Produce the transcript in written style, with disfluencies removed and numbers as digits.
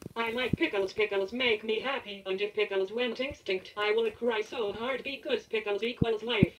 I like pickles. Pickles make me happy. And if pickles went extinct, I would cry so hard because pickles equals life.